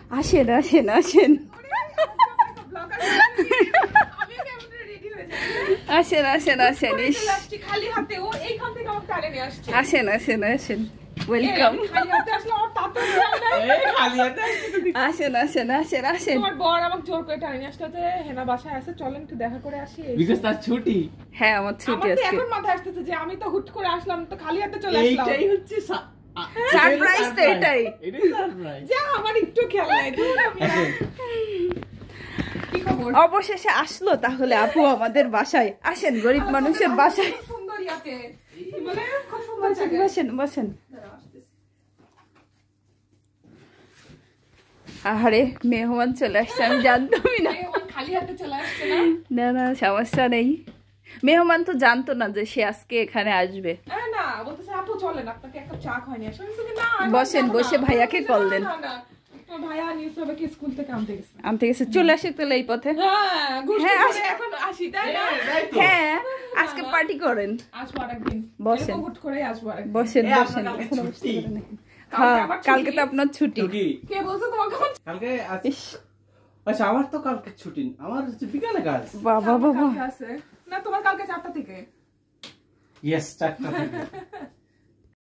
আসেন আসেন আসেন আসেন আসেন আসেন খালি হাতে ও এইখান থেকে আমাকে টানে নিয়ে আসছে আসেন আসেন আসেন ওয়েলকাম খালি হাতে আসলে আমার তাতে খালি হাতে আসেন আসেন আসেন আসেন তোমার বর আমাকে জোর করে টানে নিয়ে আসছে যে হেনা বাসায় আছে চলেন একটু দেখা করে আসি বিকজ তার ছুটি। হ্যাঁ আমার ছুটি আমার তো আজকে এখন মাথায় আসতেছে যে আমি তো হুট করে আসলাম তো খালি হাতে চলে আসলাম এইটাই হচ্ছে সারপ্রাইজ তো এটাই এটাই সারপ্রাইজ। যা আমার একটু খেয়াল নাই দূর আমি কি খবর অবশেষে আসলো তাহলে আপু আমাদের বাসায় আসেন গরিব মানুষের বাসায় সুন্দর ইয়াতে কি বলে খুব সুন্দর জায়গা বসেন বসেন আরে মেহমান চলে আসছে আমি জানতামই না খালি হাতে চলে আসছে না না না সমস্যা নেই মেহমান তো জানতো না যে সে আজকে এখানে আসবে না বলতেছে আপু চলেন আপনাকে একটা চা খাওয়ানি আসলে না বসেন বসে ভাইয়াকে কল দেন ভাইয়া নিউজপেপারকে স্কুল থেকে আনতে গেছে চলে আসে তাহলে এই পথে হ্যাঁ এখন আসি তাই না হ্যাঁ আজকে পার্টি করেন আসবো আরেকদিন বসেন হুট করে আসবো আরেকদিন বসেন বসেন এখনো বুঝতে পারেন না। হ্যাঁ কালকে তো আপনার ছুটি কে বলছো তোমাকে কালকে আচ্ছা আমার তো কালকে ছুটি আমার হচ্ছে বিকালে কাজ বাবা বাবা আছে না তোমার কালকে 4টা থেকে ইয়েস 4টা থেকে